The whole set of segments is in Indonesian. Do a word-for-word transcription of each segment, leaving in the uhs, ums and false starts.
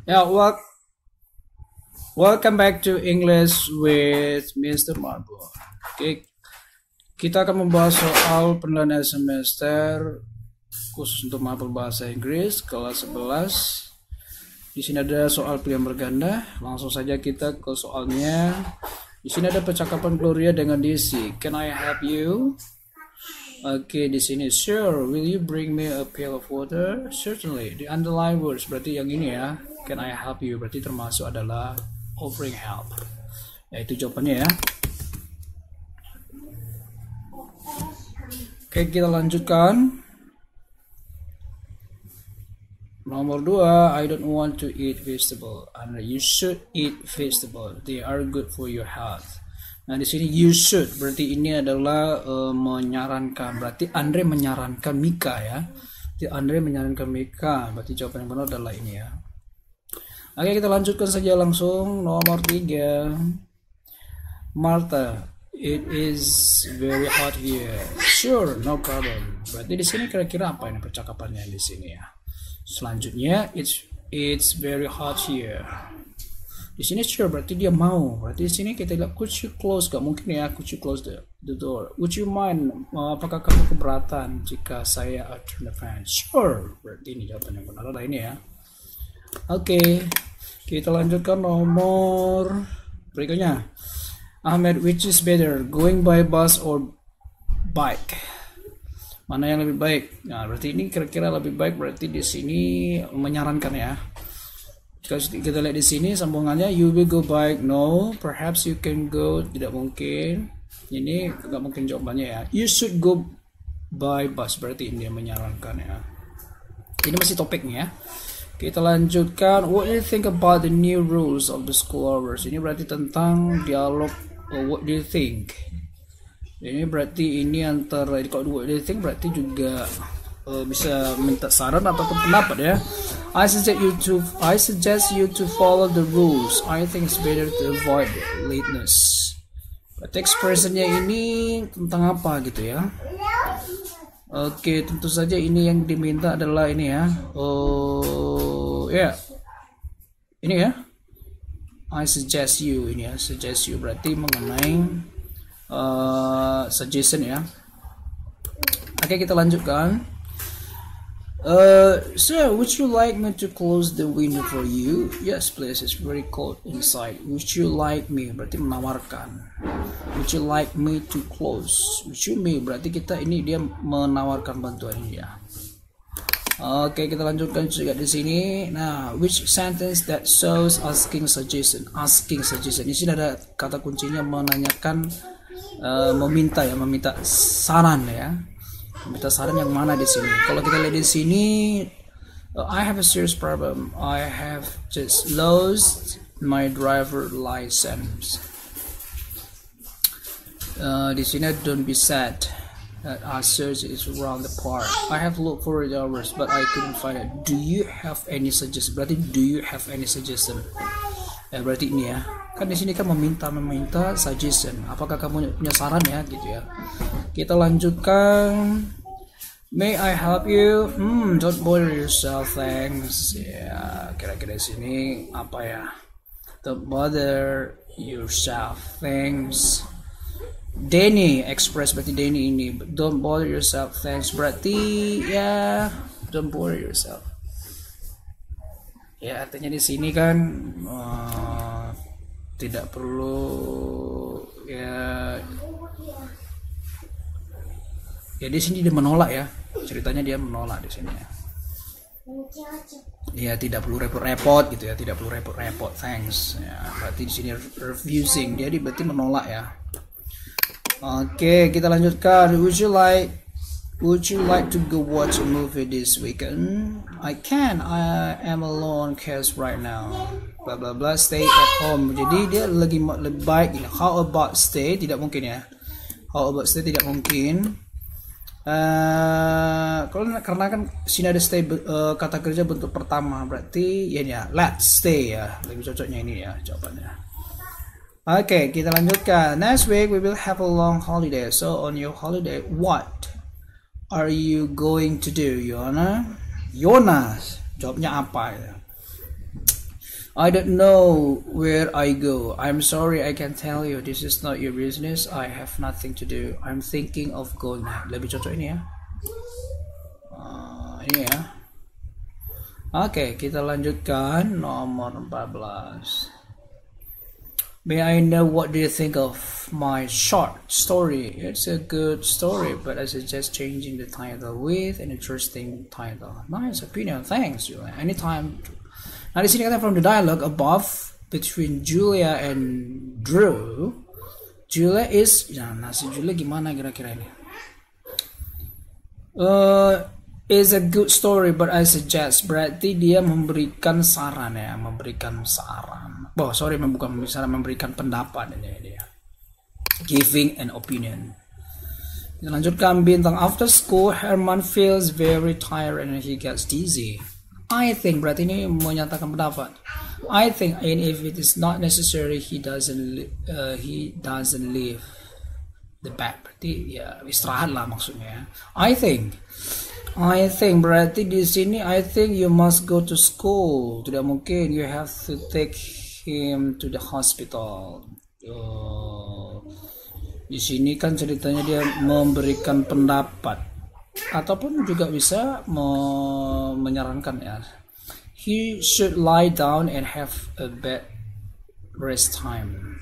Yeah, well, welcome back to English with mister Marble. Oke, kita akan membahas soal penilaian semester khusus untuk mapel bahasa Inggris kelas sebelas. Di sini ada soal pilihan berganda. Langsung saja kita ke soalnya. Di sini ada percakapan Gloria dengan Daisy. Can I help you? Oke, di sini sure. Will you bring me a pail of water? Certainly. The underline words berarti yang ini ya. Can I help you? Berarti termasuk adalah offering help. Ya, itu jawabannya ya. Oke, kita lanjutkan. Nomor dua, I don't want to eat vegetable. And you should eat vegetable. They are good for your health. Nah, di sini you should berarti ini adalah uh, menyarankan. Berarti Andre menyarankan Mika ya. Berarti Andre menyarankan Mika. Berarti jawaban yang benar adalah ini ya. Oke, kita lanjutkan saja langsung. Nomor tiga, Martha, it is very hot here. Sure, no problem. Berarti di sini kira-kira apa ini percakapannya di sini ya? Selanjutnya, it's it's very hot here. Di sini sure berarti dia mau. Berarti di sini kita lihat could you close, gak mungkin ya could you close the, the door. Would you mind? Apakah kamu keberatan jika saya turn the fan? Sure. Berarti ini jawaban yang benar adalah ini ya. Oke, okay. Kita lanjutkan nomor berikutnya. Ahmed, which is better, going by bus or bike? Mana yang lebih baik? Nah, berarti ini kira-kira lebih baik berarti di sini menyarankan ya. Kalau kita lihat di sini sambungannya, you will go bike, no, perhaps you can go, tidak mungkin. Ini tidak mungkin jawabannya ya. You should go by bus, berarti ini yang menyarankan ya. Ini masih topiknya ya. Kita lanjutkan. What do you think about the new rules of the school hours? Ini berarti tentang dialog. Oh, what do you think? Ini berarti ini antara kalau what do you think berarti juga uh, bisa minta saran ataupun pendapat ya. I suggest you to I suggest you to follow the rules. I think it's better to avoid lateness. Berarti expressionnya ini tentang apa gitu ya? Oke, tentu saja ini yang diminta adalah ini ya. Oh ya, yeah. Ini ya. I suggest you ini ya. Suggest you berarti mengenai uh, suggestion ya. Oke, kita lanjutkan. Uh, so, would you like me to close the window for you? Yes, please. It's very cold inside. Would you like me? Berarti menawarkan. Would you like me to close? Would you me? Berarti kita ini dia menawarkan bantuan ini ya. Oke, kita lanjutkan juga di sini. Nah, which sentence that shows asking suggestion? Asking suggestion. Di sini ada kata kuncinya menanyakan, uh, meminta ya, meminta saran ya. Meminta saran yang mana di sini? Kalau kita lihat di sini, uh, I have a serious problem. I have just lost my driver license. Uh, di sini don't be sad. That our search is around the park. I have looked for hours, but I couldn't find it. Do you have any suggestion? Berarti do you have any suggestion? Eh, berarti ini ya. Kan di sini kan meminta meminta suggestion. Apakah kamu punya saran ya gitu ya? Kita lanjutkan. May I help you? Hmm, don't bother yourself, thanks. Ya, kira-kira sini apa ya? Don't bother yourself, thanks. Danny express berarti Danny ini. Don't bother yourself, thanks. Berarti ya, don't bother yourself. Ya, artinya di sini kan uh, tidak perlu ya. Ya di sini dia menolak ya. Ceritanya dia menolak di sini ya. Ya tidak perlu repot-repot gitu ya, tidak perlu repot-repot, thanks. Ya, berarti di sini refusing, dia berarti menolak ya. Oke, kita lanjutkan. Would you like Would you like to go watch a movie this weekend? I can. I am alone case right now. Blah blah blah. Stay at home. Jadi dia lagi lebih baik. How about stay? Tidak mungkin ya. How about stay? Tidak mungkin. Uh, kalau karena kan sini ada stay uh, kata kerja bentuk pertama berarti ya ya let's stay ya. Lebih cocoknya ini ya jawabannya. Oke, okay, kita lanjutkan. Next week we will have a long holiday. So on your holiday, what are you going to do, Yona? Yona, jawabnya apa ya? I don't know where I go. I'm sorry, I can tell you. This is not your business. I have nothing to do. I'm thinking of going. Lebih cocok ini ya. Uh, ini ya. Oke, okay, kita lanjutkan nomor empat belas. May I know what do you think of my short story? It's a good story, but I suggest changing the title with an interesting title. Nice opinion, thanks Julia. Anytime. Nah di sini kata from the dialogue above between Julia and Drew, Julia is, nah, nah si Julia gimana kira-kira ini? Uh, is a good story, but I suggest. Berarti dia memberikan saran ya, memberikan saran. Oh sorry, bukan misalnya memberikan pendapat ini dia. Giving an opinion. Kita lanjutkan bintang. After school, Herman feels very tired and he gets dizzy. I think berarti ini menyatakan pendapat. I think, and if it is not necessary, he doesn't uh, he doesn't leave the bed. Berarti ya istirahat lah maksudnya. I think. I think berarti di sini I think you must go to school. Tidak mungkin, you have to take him to the hospital. Uh, di sini kan ceritanya dia memberikan pendapat ataupun juga bisa me menyarankan ya. He should lie down and have a bed rest time.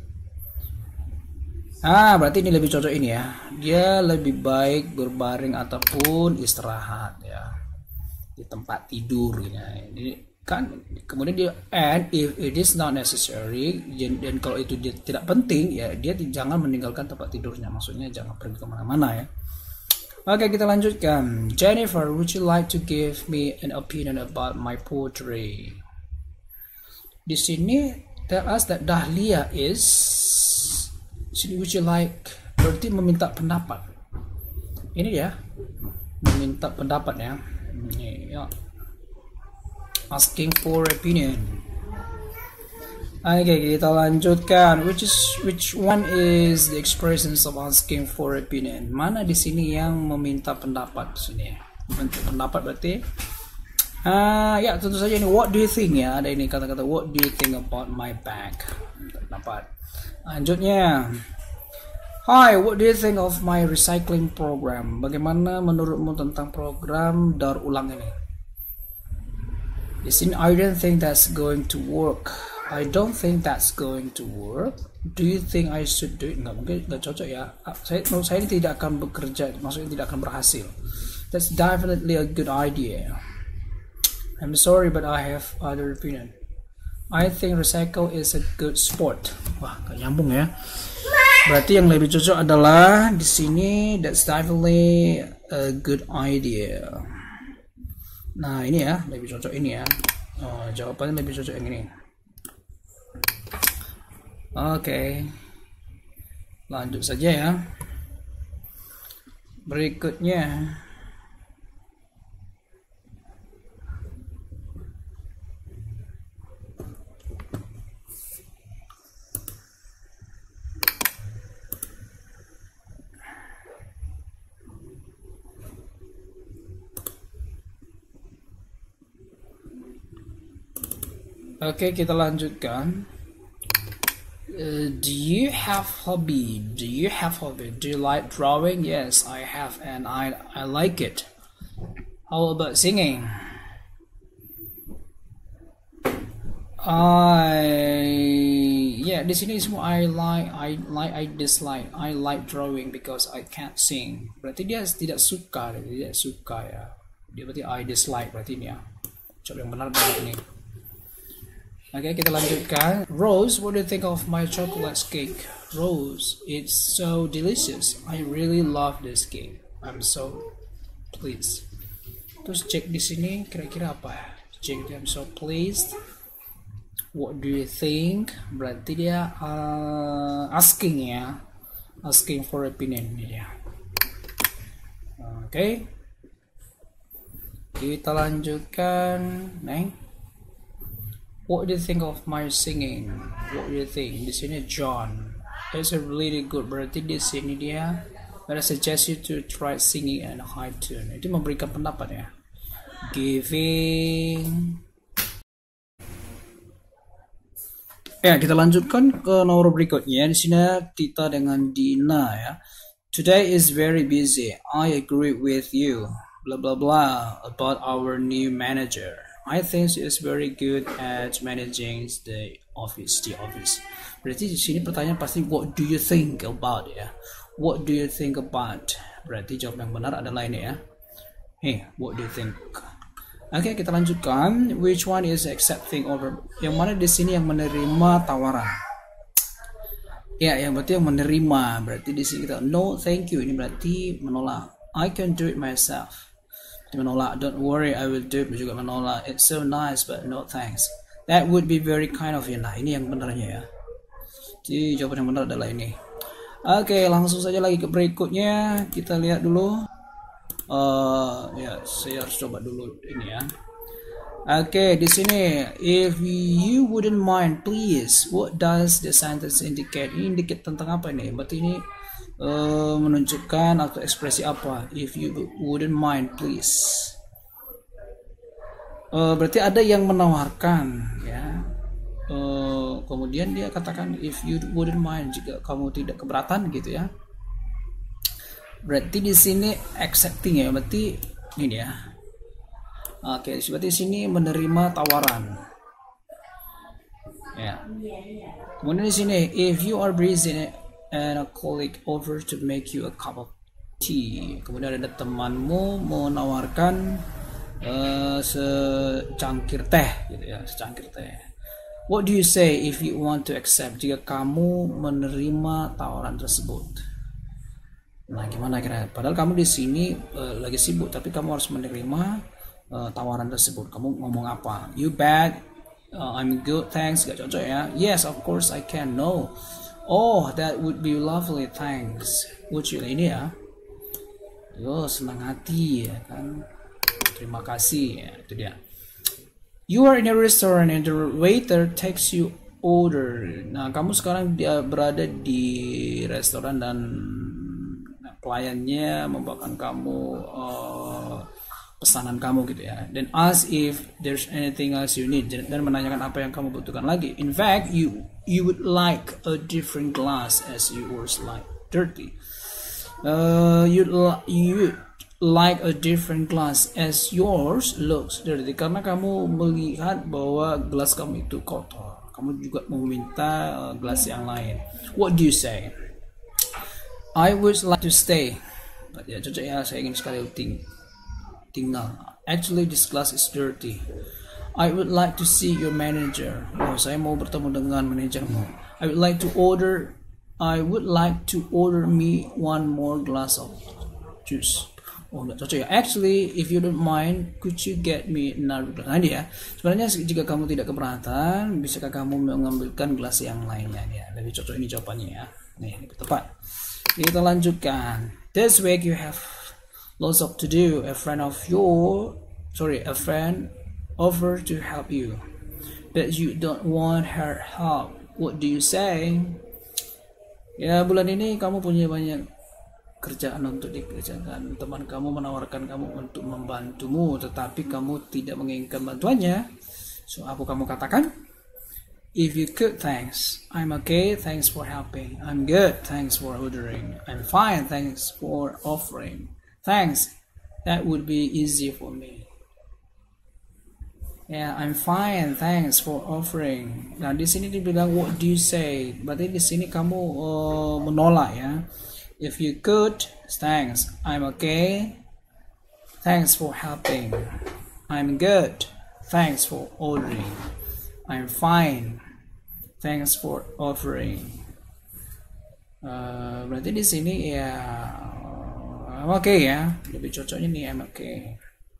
Ah, berarti ini lebih cocok ini ya. Dia lebih baik berbaring ataupun istirahat ya di tempat tidur ya. Ini kan kemudian dia and if it is not necessary, dan kalau itu dia tidak penting ya dia jangan meninggalkan tempat tidurnya. Maksudnya jangan pergi kemana-mana ya. Oke, kita lanjutkan. Jennifer, would you like to give me an opinion about my poetry? Di sini tell us that Dahlia is. Sini would you like, berarti meminta pendapat. Ini dia, meminta pendapat ya. Ini ya. Asking for opinion. Oke, okay, kita lanjutkan. Which is which one is the expressions of asking for opinion? Mana di sini yang meminta pendapat? Sini ya. Meminta pendapat berarti. Ah, uh, ya tentu saja ini. What do you think ya? Ada ini kata-kata what do you think about my bag? Pendapat. Lanjutnya. Hi, what do you think of my recycling program? Bagaimana menurutmu tentang program daur ulang ini? Yes, I don't think that's going to work. I don't think that's going to work. Do you think I should do it? Nggak mungkin, nggak cocok ya. Saya, menurut saya ini tidak akan bekerja, maksudnya tidak akan berhasil. That's definitely a good idea. I'm sorry, but I have other opinion. I think recycle is a good sport. Wah, gak nyambung ya. Berarti yang lebih cocok adalah di sini that's definitely a good idea. Nah, ini ya, lebih cocok ini ya. Oh, jawabannya lebih cocok yang ini. Oke. Okay. Lanjut saja ya. Berikutnya. Oke, okay, kita lanjutkan. Uh, do you have hobby? Do you have hobby? Do you like drawing? Yes, I have, and I I like it. How about singing? I yeah, di sini semua I like, I like, I dislike. I like drawing because I can't sing. Berarti dia tidak suka, dia tidak suka ya. Dia berarti I dislike berarti ini ya. Coba yang benar benar ini. Oke, okay, kita lanjutkan. Rose, what do you think of my chocolate cake? Rose, it's so delicious. I really love this cake. I'm so pleased. Terus cek di sini kira-kira apa? Cek I'm so pleased. What do you think? Berarti dia uh, asking ya, asking for opinion dia. Oke, okay. Kita lanjutkan, Neng. What do you think of my singing? What do you think? Di sini John. It's a really good. Berarti di sini dia. But I suggest you to try singing in a high tune. Itu memberikan pendapat ya. Giving Ya, kita lanjutkan ke nomor berikutnya. Di sini Tita dengan Dina ya. Today is very busy. I agree with you. Blah blah blah about our new manager. I think she is very good at managing the office, the office. Berarti di sini pertanyaan pasti what do you think about ya? What do you think about? Berarti jawab yang benar adalah ini ya. Hey, what do you think? Oke, okay, kita lanjutkan. Which one is accepting over? Yang mana di sini yang menerima tawaran? Ya, yang berarti yang menerima. Berarti di sini kita no, thank you. Ini berarti menolak. I can do it myself. Menolak. Don't worry, I will do it. Juga menolak. It's so nice, but no thanks. That would be very kind of you. Nah, ini yang benarnya ya. Jadi jawaban yang benar adalah ini. Oke, okay, langsung saja lagi ke berikutnya. Kita lihat dulu. Uh, ya, saya harus coba dulu ini ya. Oke, okay, di sini, if you wouldn't mind, please. What does the sentence indicate? Ini indicate tentang apa ini? Berarti ini uh, menunjukkan atau ekspresi apa? If you wouldn't mind, please. Uh, berarti ada yang menawarkan, ya. Uh, kemudian dia katakan, if you wouldn't mind, jika kamu tidak keberatan, gitu ya. Berarti di sini accepting ya, berarti ini ya. Oke, berarti di sini menerima tawaran. Ya. Kemudian di sini, if you are busy and a colleague offer to make you a cup of tea. Kemudian ada temanmu menawarkan uh, secangkir teh, gitu ya, secangkir teh. What do you say if you want to accept? Jika kamu menerima tawaran tersebut. Nah, gimana kira? Padahal kamu di sini uh, lagi sibuk, tapi kamu harus menerima uh, tawaran tersebut. Kamu ngomong apa? You bet. Uh, I'm good, thanks. Gak cocok ya? Yes, of course I can. No. Oh, that would be lovely, thanks. Would you? Ini ya. Yo, senang hati ya kan. Terima kasih ya. Itu dia. You are in a restaurant and the waiter takes you order. Nah, kamu sekarang dia berada di restoran dan pelayannya membawakan kamu uh, pesanan kamu gitu ya. Dan ask if there's anything else you need, dan menanyakan apa yang kamu butuhkan lagi. In fact, you you would like a different glass as yours like dirty. Uh, you'd you like a different glass as yours looks dirty. Karena kamu melihat bahwa gelas kamu itu kotor, kamu juga meminta uh, gelas yang lain. What do you say? I would like to stay. Ya, cocok ya, saya ingin sekali ting tinggal. Actually, this glass is dirty. I would like to see your manager. Oh, saya mau bertemu dengan manajermu. I would like to order. I would like to order me one more glass of juice. Oh, nggak cocok ya. Actually, if you don't mind, could you get me another glass? Nah, dia. Sebenarnya jika kamu tidak keberatan, bisakah kamu mengambilkan gelas yang lainnya? Ya, lebih cocok ini jawabannya ya. Nih, lebih tepat. Kita lanjutkan. This week you have lots of to do. A friend of your, sorry, a friend offer to help you, but you don't want her help. What do you say? Ya, bulan ini kamu punya banyak kerjaan untuk dikerjakan. Teman kamu menawarkan kamu untuk membantumu, tetapi kamu tidak menginginkan bantuannya. So, apa kamu katakan? If you could, thanks. I'm okay, thanks for helping. I'm good, thanks for ordering. I'm fine, thanks for offering. Thanks, that would be easy for me. Yeah, I'm fine, thanks for offering. Nah, di sini dibilang what do you say? Berarti di sini kamu uh, menolak ya. If you could, thanks. I'm okay, thanks for helping. I'm good, thanks for ordering. I'm fine, thanks for offering. Uh, berarti di sini ya I'm okay ya. Lebih cocoknya nih I'm okay.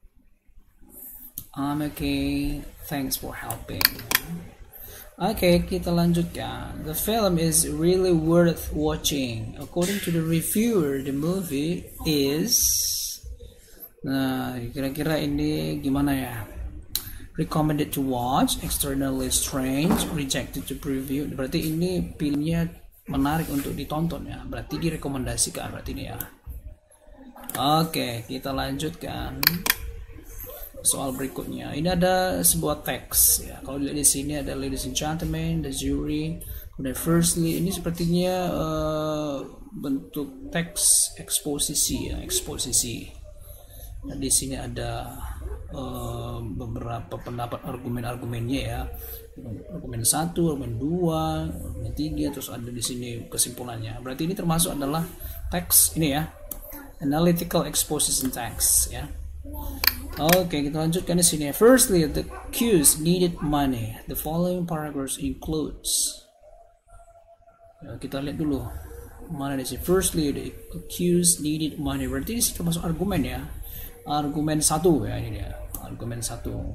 I'm okay, thanks for helping. Oke, okay, kita lanjutkan. The film is really worth watching. According to the reviewer, the movie is. Nah, kira-kira ini gimana ya? Recommended to watch, externally strange, rejected to preview. Berarti ini filmnya menarik untuk ditonton ya. Berarti direkomendasikan berarti ini ya. Oke, okay, kita lanjutkan. soal berikutnya. Ini ada sebuah teks ya. Kalau dilihat di sini ada ladies and gentlemen, the jury, kemudian firstly, ini sepertinya uh, bentuk teks eksposisi ya, eksposisi. Nah, di sini ada uh, beberapa pendapat argumen-argumennya ya. Argumen satu, argumen dua, argumen tiga, terus ada di sini kesimpulannya. Berarti ini termasuk adalah teks ini ya, analytical exposition text ya. Oke, kita lanjutkan di sini. Firstly, the accused needed money. The following paragraphs includes. Ya, kita lihat dulu mana di sini. Firstly, the accused needed money. Berarti ini termasuk argumen ya. Argumen satu ya, ini dia. Argumen satu.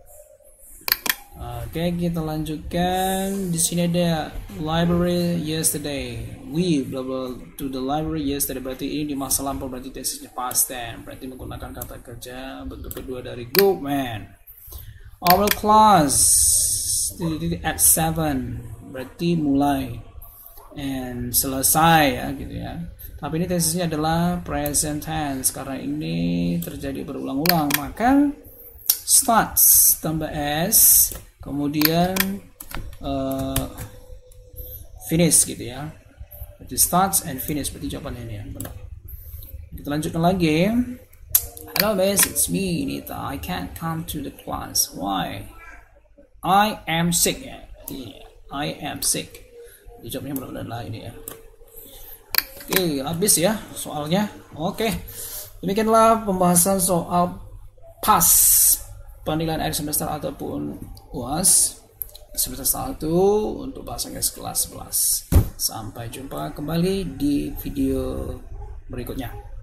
Oke, kita lanjutkan. Di sini ada library yesterday. We blah blah to the library yesterday. Berarti ini di masa lampau, berarti tesisnya past tense. Berarti menggunakan kata kerja bentuk kedua dari go man. Our class at seven. Berarti mulai and selesai ya gitu ya. Tapi ini tesisnya adalah present tense karena ini terjadi berulang-ulang. Maka starts tambah s, kemudian uh, finish gitu ya. Berarti starts and finish, berarti jawabannya ini yang benar. Kita lanjutkan lagi. Hello miss, it's me Nita. I can't come to the class. Why? I am sick ya. Yeah, I am sick. Jadi jawabnya benar-benar lah ini ya. Oke, habis ya soalnya. Oke, demikianlah pembahasan soal pas penilaian akhir semester ataupun U A S semester satu untuk bahasa Inggris kelas sebelas. Sampai jumpa kembali di video berikutnya.